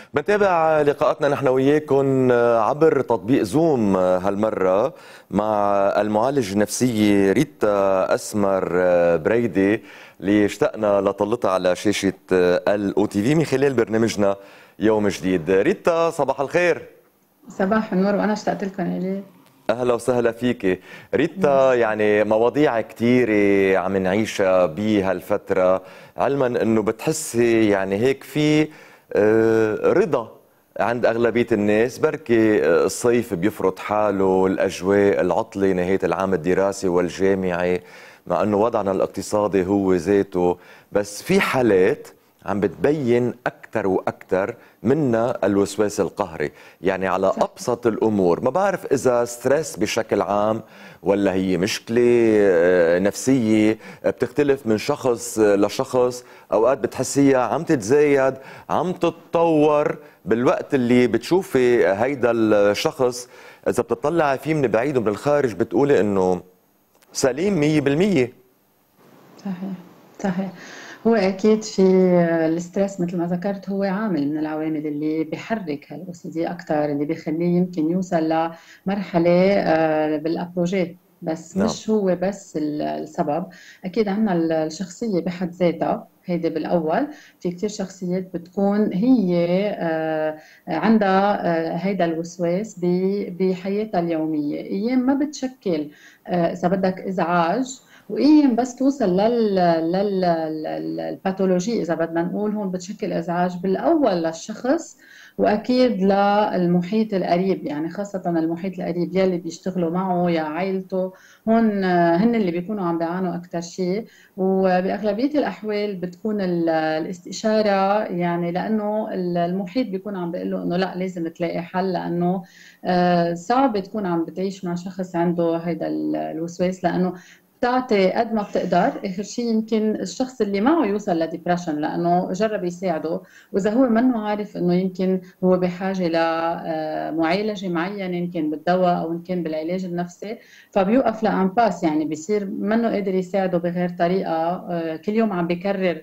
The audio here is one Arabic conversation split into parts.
بنتابع لقاءاتنا نحن وياكم عبر تطبيق زوم هالمرة مع المعالج النفسي ريتا أسمر بريدي اللي اشتقنا لطلتها على شاشة الأو تي في من خلال برنامجنا يوم جديد. ريتا صباح الخير. صباح النور، وانا اشتقت لكم الي. اهلا وسهلا فيك ريتا. يعني مواضيع كثيرة عم نعيشها بهالفترة، علما انه بتحسي يعني هيك في رضا عند أغلبية الناس، بركي الصيف بيفرض حاله، الأجواء، العطلة، نهاية العام الدراسي والجامعي، مع أنه وضعنا الاقتصادي هو ذاته، بس في حالات عم بتبين أكثر وأكثر منا الوسواس القهري. يعني على صح. أبسط الأمور، ما بعرف إذا ستريس بشكل عام ولا هي مشكلة نفسية بتختلف من شخص لشخص. أوقات بتحسيها عم تتزايد، عم تتطور بالوقت اللي بتشوفي هيدا الشخص، إذا بتطلعي فيه من بعيد ومن الخارج بتقولي إنه سليم 100%. صحيح. صحيح. هو اكيد في الستريس مثل ما ذكرت، هو عامل من العوامل اللي بيحرك هالاو سي دي اكثر، اللي بيخليه يمكن يوصل لمرحله بالابوجيه، بس نعم. مش هو بس السبب. اكيد عندنا الشخصيه بحد ذاتها، هيدي بالاول. في كثير شخصيات بتكون هي عندها هيدا الوسواس بحياتها اليوميه، ايام ما بتشكل اذا بدك ازعاج، وايام بس توصل للباثولوجي اذا بدنا نقول، هون بتشكل ازعاج بالاول للشخص، واكيد للمحيط القريب، يعني خاصه المحيط القريب يلي بيشتغلوا معه يا عائلته. هون هن اللي بيكونوا عم بيعانوا اكثر شيء. وباغلبيه الاحوال بتكون الاستشاره، يعني لانه المحيط بيكون عم بيقول له انه لا، لازم تلاقي حل، لانه صعب تكون عم بتعيش مع شخص عنده هيدا الوسواس، لانه بتعطي قد ما بتقدر. اخر شيء يمكن الشخص اللي معه يوصل لديبرشن لانه جرب يساعده، واذا هو منه عارف انه يمكن هو بحاجه لمعالجه معينه، يمكن بالدواء او يمكن بالعلاج النفسي، فبيوقف لامباس، يعني بيصير منه قادر يساعده بغير طريقه. كل يوم عم بيكرر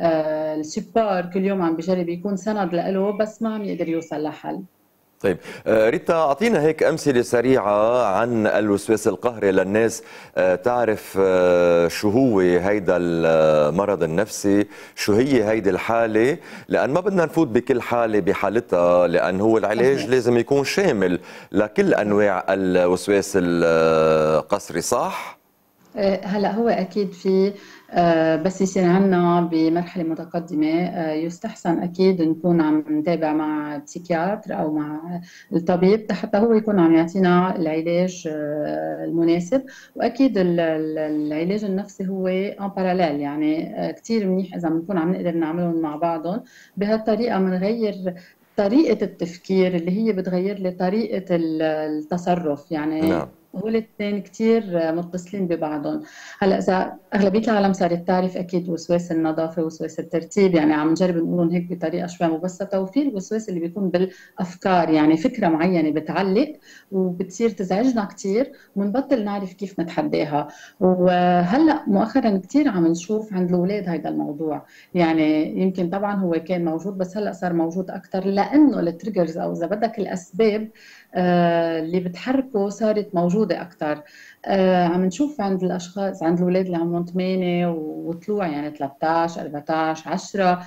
السبار، كل يوم عم بيجرب يكون سند له، بس ما عم يقدر يوصل لحل. طيب ريتا، أعطينا هيك أمثلة سريعة عن الوسواس القهري للناس تعرف شو هو هيدا المرض النفسي، شو هي هيدي الحالة، لأن ما بدنا نفوت بكل حالة بحالتها، لأن هو العلاج صحيح. لازم يكون شامل لكل صح. أنواع الوسواس القسري، صح؟ هلا هو اكيد في بس يصير عنا بمرحله متقدمه، يستحسن اكيد نكون عم نتابع مع بسيكياتر او مع الطبيب حتى هو يكون عم يعطينا العلاج المناسب. واكيد العلاج النفسي هو ان باراليل، يعني كثير منيح اذا بنكون عم نقدر نعملهم مع بعضهم. بهالطريقه بنغير طريقة التفكير، اللي هي بتغير لي طريقة التصرف، يعني نعم. هول الاثنين كثير متصلين ببعضهم. هلا اذا اغلبيه العالم صارت تعرف اكيد وسواس النظافه وسواس الترتيب، يعني عم نجرب نقولهم هيك بطريقه شوي مبسطه. وفي الوسواس اللي بيكون بالافكار، يعني فكره معينه بتعلق وبتصير تزعجنا كثير ونبطل نعرف كيف نتحداها. وهلا مؤخرا كثير عم نشوف عند الاولاد هذا الموضوع، يعني يمكن طبعا هو كان موجود بس هلا صار موجود اكثر، لانه التريجرز او اذا بدك الاسباب اللي بتحركه صارت موجودة أكثر. عم نشوف عند الأشخاص، عند الأولاد اللي عمرهم 8 وطلوع، يعني 13 14 10،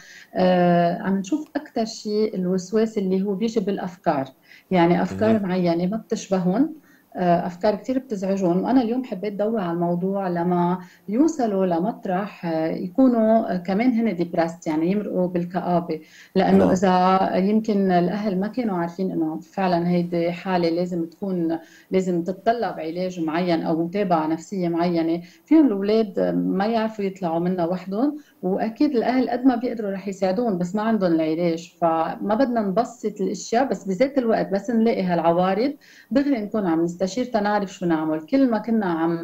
عم نشوف أكثر شيء الوسواس اللي هو بيجي بالأفكار، يعني أفكار مهم. معينة ما بتشبههم، أفكار كثير بتزعجهم. وأنا اليوم حبيت أدور على الموضوع لما يوصلوا لمطرح يكونوا كمان هن ديبرست، يعني يمرقوا بالكآبة. لأنه نعم. إذا يمكن الأهل ما كانوا عارفين إنه فعلا هيدي حالة لازم تكون، لازم تتطلب علاج معين أو متابعة نفسية معينة، فيهم الأولاد ما يعرفوا يطلعوا منها وحدهم. وأكيد الأهل قد ما بيقدروا رح يساعدون، بس ما عندهم العلاج، فما بدنا نبسط الأشياء، بس بذات الوقت بس نلاقي هالعوارض دغري نكون عم نستشير تنعرف شو نعمل. كل ما كنا عم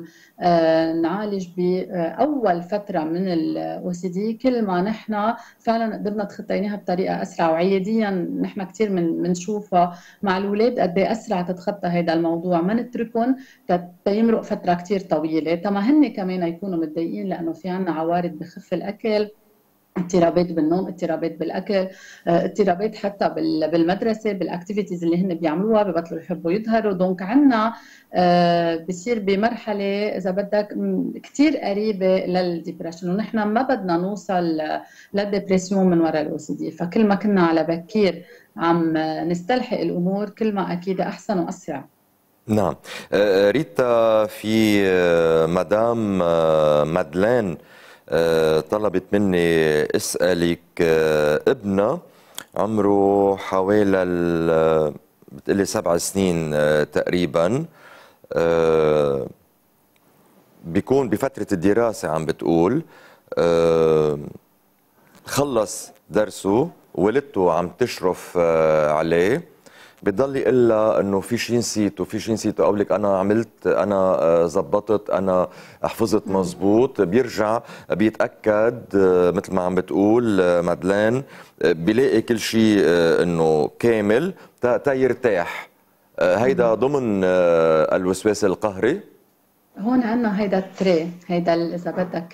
نعالج بأول فترة من الأو سي دي، كل ما نحن فعلا قدرنا تخطيناها بطريقه اسرع. وعياديا نحن كثير بنشوفها مع الاولاد قد ايه اسرع تتخطى هذا الموضوع، ما نتركهم تيمرق فتره كثير طويله، تما هن كمان يكونوا متضايقين لانه في عنا عوارض بخف الاكل، اضطرابات بالنوم، اضطرابات بالاكل، اضطرابات حتى بالمدرسه، بالاكتيفيتيز اللي هن بيعملوها ببطلوا يحبوا يظهروا. دونك عندنا بصير بمرحله اذا بدك كثير قريبه للديبرشن، ونحن ما بدنا نوصل للديبرسيون من وراء الاو سي دي. فكل ما كنا على بكير عم نستلحق الامور كل ما اكيد احسن واسرع. نعم. ريتا، في مدام مادلين طلبت مني اسألك ابنها عمره حوالي بتقلي 7 سنين تقريبا، آه، بيكون بفترة الدراسة عم بتقول، آه، خلص درسه، والدته عم تشرف عليه، بضل يقول لها انه في شيء نسيته، في شيء نسيته، اقول لك انا عملت، انا زبطت، انا حفظت مزبوط. بيرجع بيتاكد مثل ما عم بتقول مادلين، بيلاقي كل شيء انه كامل تا يرتاح. هيدا ضمن الوسواس القهري. هون عندنا هيدا التري، هيدا اذا بدك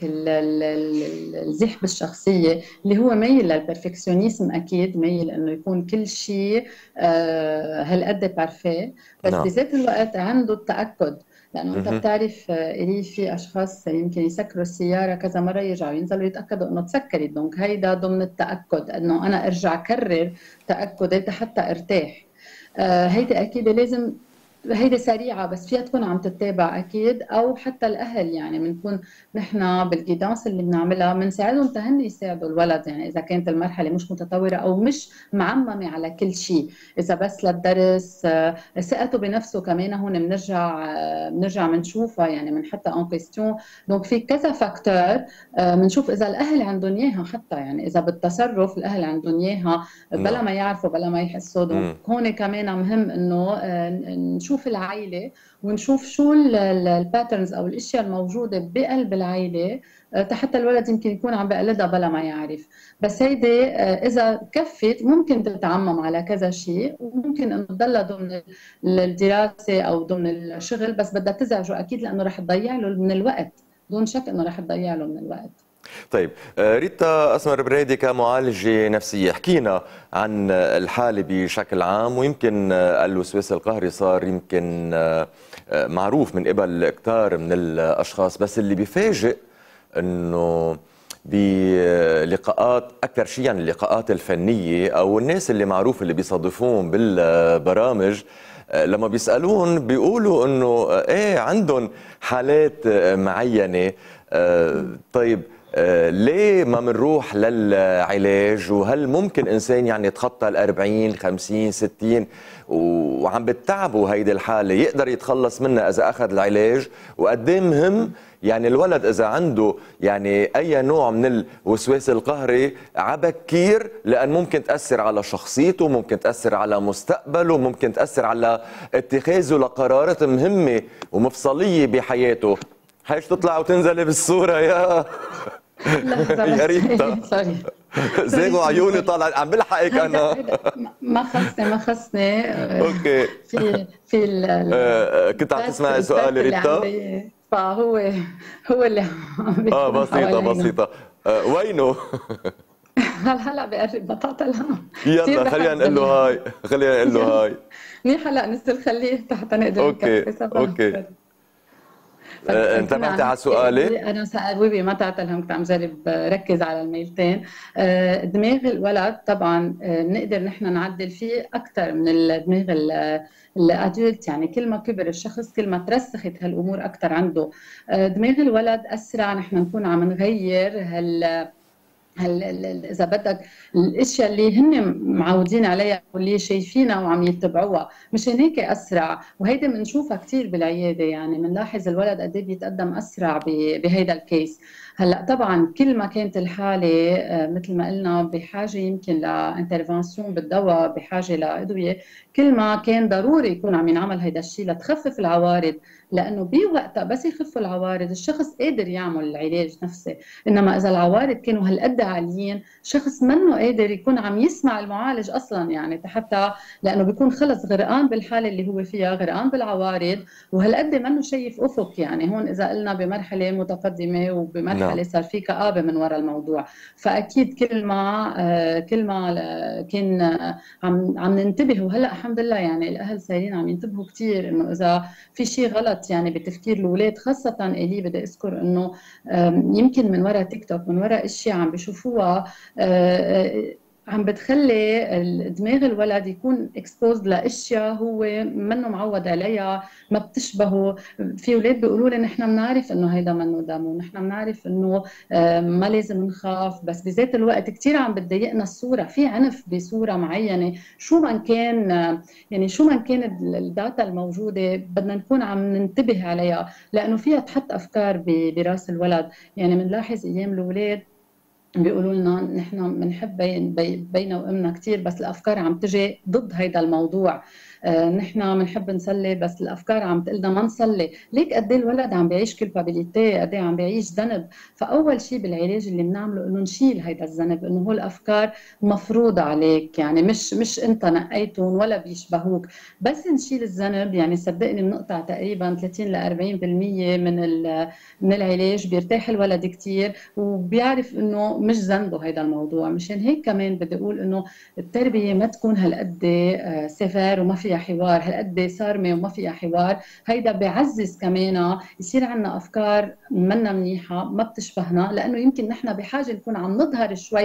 الزح بالشخصيه اللي هو ميل للبرفكشنيزم، اكيد ميل انه يكون كل شيء هالقد بارفيه، بس نعم. بذات الوقت عنده التاكد. لانه انت مهم. بتعرف إلي في اشخاص يمكن يسكروا السياره كذا مره يرجعوا ينزلوا يتاكدوا انه تسكرت. دونك هيدا ضمن التاكد، انه انا ارجع كرر تاكد حتى ارتاح. هيدي اكيد لازم، هيدي سريعة بس فيها تكون عم تتابع أكيد، أو حتى الأهل يعني بنكون نحن بالجيدانس اللي بنعملها بنساعدهم تهن يساعدوا الولد. يعني إذا كانت المرحلة مش متطورة أو مش معممة على كل شيء، إذا بس للدرس ثقته بنفسه كمان هون بنرجع بنشوفها، يعني بنحطها اون كيستيون. دونك في كذا فاكتور بنشوف إذا الأهل عندهم إياها، حتى يعني إذا بالتصرف الأهل عندهم إياها بلا نعم. ما يعرفوا بلا ما يحسوا. دونك مم. هون كمان مهم إنه نشوف العائلة ونشوف شو الباترنز او الاشياء الموجوده بقلب العائله، حتى الولد يمكن يكون عم بقلدها بلا ما يعرف. بس هيدي اذا كفت ممكن تتعمم على كذا شيء، وممكن انه تضلها ضمن الدراسه او ضمن الشغل، بس بدها تزعجه اكيد لانه رح تضيع له من الوقت. دون شك انه رح تضيع له من الوقت. طيب، ريتا أسمر بريدي، كمعالجة نفسية حكينا عن الحالة بشكل عام، ويمكن الوسواس القهري صار يمكن معروف من قبل كتار من الأشخاص، بس اللي بيفاجئ أنه بلقاءات أكثر شيء، يعني اللقاءات الفنية أو الناس اللي معروف اللي بيصادفون بالبرامج، لما بيسألون بيقولوا أنه إيه عندهم حالات معينة. طيب، ليه ما منروح للعلاج؟ وهل ممكن إنسان يعني يتخطى 40 50 60 وعم بتعبه هيدي الحالة يقدر يتخلص منها إذا أخذ العلاج؟ وقد ايه مهم يعني الولد إذا عنده يعني أي نوع من الوسواس القهري عبكير، لأن ممكن تأثر على شخصيته، ممكن تأثر على مستقبله، ممكن تأثر على اتخاذه لقرارات مهمة ومفصلية بحياته. حيش تطلع وتنزلي بالصورة يا لحظه يا بس ريتا. سوري سوري زيغوا عيوني سوري. طالع عم بلحقك انا. هيدا ما خصني اوكي. في كنت عم البات تسمعي سؤالي اللي ريتا؟ عندي، فهو اللي عم بيكون بسيطة حوالينا. بسيطة. وينه؟ هلا بقرب بطاطا الهام. كثير يلا خلينا بحب نقول له هاي، خلينا نقول له هاي. منيح. هلا نزل خليه حتى نقدر اوكي نكفي صباح اوكي. الخير. فكنا انتبهتي عم على نحكي سؤالي؟ انا ويبي ما تعطل هم، كنت عم جرب ركز على الميلتين. دماغ الولد طبعا بنقدر نحن نعدل فيه اكثر من الدماغ الادولت. يعني كل ما كبر الشخص كل ما ترسخت هالامور اكثر عنده. دماغ الولد اسرع نحن نكون عم نغير اذا بدك الاشياء اللي هن معودين عليها واللي شايفينها وعم يتبعوها، مشان هيك اسرع. وهيدي بنشوفها كثير بالعياده، يعني بنلاحظ الولد قد ايه بيتقدم اسرع بهيدا الكيس. هلا طبعا كل ما كانت الحاله مثل ما قلنا بحاجه يمكن لانترفنسيون بالدواء، بحاجه لادويه، كل ما كان ضروري يكون عم ينعمل هيدا الشيء لتخفف العوارض لانه بوقتها بس يخفوا العوارض الشخص قادر يعمل العلاج نفسه. انما اذا العوارض كانوا هالقد عاليين شخص منه قادر يكون عم يسمع المعالج اصلا، يعني حتى لانه بيكون خلص غرقان بالحاله اللي هو فيها، غرقان بالعوارض، وهالقد منه شايف افق. يعني هون اذا قلنا بمرحله متقدمه نعم. وبمرحله صار في كآبه من وراء الموضوع، فاكيد كل ما كان عم ننتبه. وهلا الحمد لله يعني الاهل صايرين عم ينتبهوا كثير انه اذا في شيء غلط يعني بتفكير الاولاد، خاصه الي بدي اذكر انه يمكن من وراء تيك توك، من وراء اشياء عم بيشوفوها عم بتخلي دماغ الولد يكون اكسبوزد لاشياء هو منه معود عليها، ما بتشبهه. في اولاد بيقولوا لي نحن بنعرف انه هيدا منه دم، ونحن بنعرف انه ما لازم نخاف، بس بذات الوقت كثير عم بتضايقنا الصوره، في عنف بصوره معينه شو ما كان، يعني شو ما كان الداتا الموجوده بدنا نكون عم ننتبه عليها، لانه فيها تحط افكار براس الولد. يعني بنلاحظ ايام الاولاد بيقولوا لنا نحن بنحب بينا وامنا كثير، بس الافكار عم تجي ضد هيدا الموضوع. نحن بنحب نصلي بس الافكار عم تقلنا ما نصلي. ليك قد ايه الولد عم بيعيش كلبابيليتي، قد ايه عم بيعيش ذنب. فاول شيء بالعلاج اللي بنعمله انه نشيل هيدا الذنب، انه هو الافكار مفروضه عليك، يعني مش انت نقيتهم ولا بيشبهوك. بس نشيل الذنب يعني صدقني بنقطع تقريبا 30 ل 40% من العلاج، بيرتاح الولد كثير وبيعرف انه مش ذنبه هيدا الموضوع. مشان هيك كمان بدي اقول انه التربيه ما تكون هالقد سيفير وما فيها حوار، هالقد صارمه وما فيها حوار. هيدا بيعزز كمان يصير عندنا افكار منا منيحه ما بتشبهنا، لانه يمكن نحن بحاجه نكون عم نظهر شوي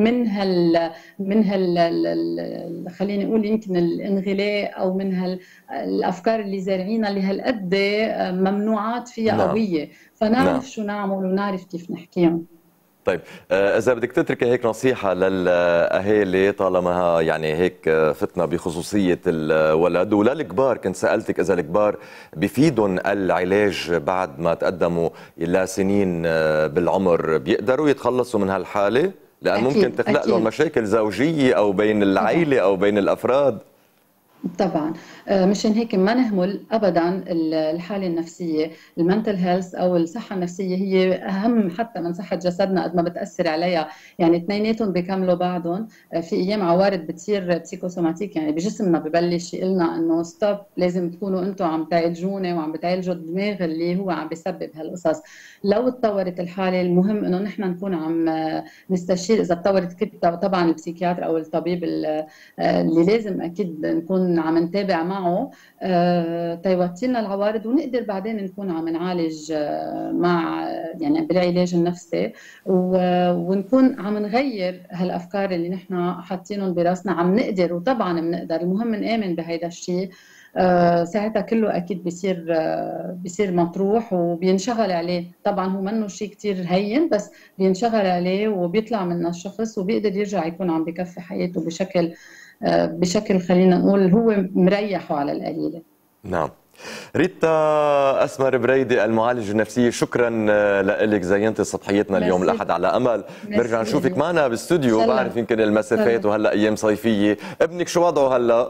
من هال خليني اقول يمكن الانغلاء، او من الافكار اللي زارعينها اللي هالقد ممنوعات فيها نعم. قويه، نعم. فنعرف شو نعمل ونعرف كيف نحكيهم. طيب، إذا بدك تتركي هيك نصيحة للأهالي، طالما يعني هيك فتنا بخصوصية الولد وللكبار، كنت سألتك إذا الكبار بفيدهم العلاج بعد ما تقدموا إلى سنين بالعمر بيقدروا يتخلصوا من هالحالة؟ لأن ممكن أكيد تخلق لهم أكيد مشاكل زوجية أو بين طبعا العائلة أو بين الأفراد. طبعا. مشان هيك ما نهمل ابدا الحاله النفسيه، المنتل هيلث او الصحه النفسيه هي اهم حتى من صحه جسدنا قد ما بتاثر عليها، يعني اثنيناتهم بيكملوا بعضهم. في ايام عوارض بتصير بسيكوسوماتيك، يعني بجسمنا ببلش يقلنا انه ستوب، لازم تكونوا انتم عم تعالجوني وعم بتعالجوا الدماغ اللي هو عم بيسبب هالقصص. لو تطورت الحاله المهم انه نحن نكون عم نستشير، اذا تطورت طبعا البسيكياتر او الطبيب اللي لازم اكيد نكون عم نتابع معه تيوطي لنا العوارض، ونقدر بعدين نكون عم نعالج مع يعني بالعلاج النفسي، ونكون عم نغير هالافكار اللي نحن حاطينهم براسنا. عم نقدر، وطبعا بنقدر، المهم نآمن بهيدا الشيء. ساعتها كله اكيد بيصير مطروح وبينشغل عليه. طبعا هو منه شيء كتير هين، بس بينشغل عليه وبيطلع من الشخص وبيقدر يرجع يكون عم بكفي حياته بشكل خلينا نقول هو مريحه على القليله. نعم. ريتا أسمر بريدي، المعالجة النفسية، شكرا لك، زينتي صبحيتنا اليوم ميرسي. الأحد على أمل نرجع ميرسي نشوفك إلي. معنا ان بالاستوديو. شاء بعرف الله. يمكن ان شاء المسافات الله. وهلا أيام صيفية. ابنك شو وضعه هلا؟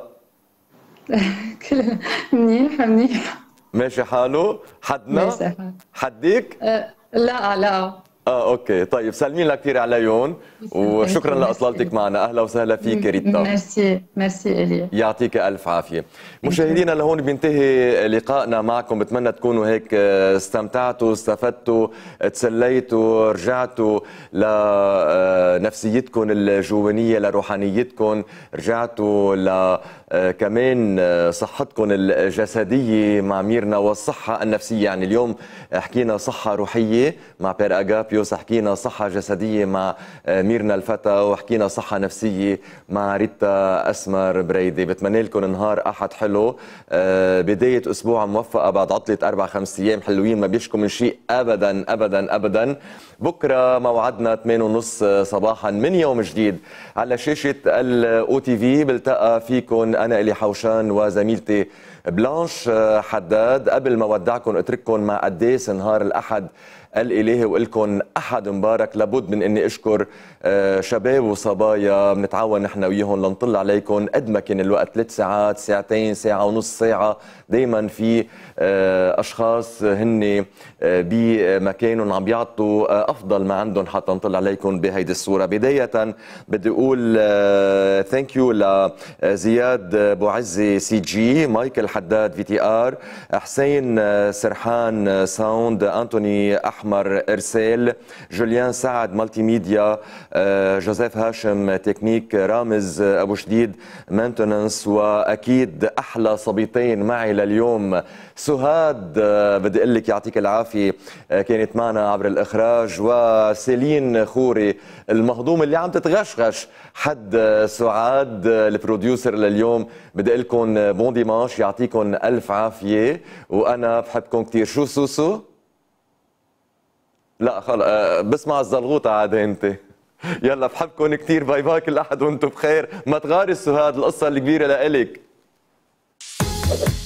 كل منيح منيح. ماشي حاله؟ حدنا؟ ماشي حال. حديك؟ لا لا. اوكي، طيب سلمين لك كثير عليهم، ثانك وشكرا يو. ميرسي لاطلالتك إلي. معنا. اهلا وسهلا فيك ريتا. ميرسي إلي. يعطيك ألف عافية. ثانك يو. مشاهدينا، لهون بينتهي لقائنا معكم. بتمنى تكونوا هيك استمتعتوا، استفدتوا، تسليتوا، رجعتوا لنفسيتكم الجوانية، لروحانيتكم، رجعتوا كمان صحتكم الجسدية مع ميرنا، والصحة النفسية. يعني اليوم حكينا صحة روحية مع بير أغابيوس، حكينا صحة جسدية مع ميرنا الفتى، وحكينا صحة نفسية مع ريتا أسمر بريدي. بتمنى لكم نهار أحد حلو، بداية أسبوع موفقة بعد عطلة 4-5 أيام حلوين ما بيشكوا من شيء أبدا أبدا أبدا. بكرة موعدنا 8:30 صباحا من يوم جديد على شاشة الأو تي في. بلتقى فيكم أنا إلي حوشان وزميلتي بلانش حداد. قبل ما ودعكم اترككم مع قديس نهار الأحد الإلهي وإلكم أحد مبارك. لابد من أني أشكر شباب وصبايا بنتعاون نحن وياهم لنطل عليكم قد ما كان الوقت، 3 ساعات، ساعتين، ساعة ونص، ساعة. دايما في أشخاص هن بمكانهم عم بيعطوا أفضل ما عندهم حتى نطل عليكم بهيدي الصورة. بداية بدي أقول ثانك يو لزياد بوعزي سي جي، مايكل حداد في تي ار، حسين سرحان ساوند، أنتوني أحمر إرسال، جوليان سعد مالتي ميديا، جوزيف هاشم تكنيك، رامز أبو شديد مانتننس، وأكيد أحلى صبيتين معي لليوم سهاد بدي أقول لك يعطيك العافية كانت معنا عبر الإخراج، وسيلين خوري المهضوم اللي عم تتغشغش حد سعاد البروديوسر لليوم. بدي أقول لكم بون ديمانش، يعطيكم ألف عافية، وأنا بحبكم كتير. شو سوسو؟ لا خلص بسمع الزلغوطة عاد انت. يلا بحبكم كتير، باي باي كل أحد وانتم بخير. ما تغاري سهاد، القصة الكبيرة لإلك.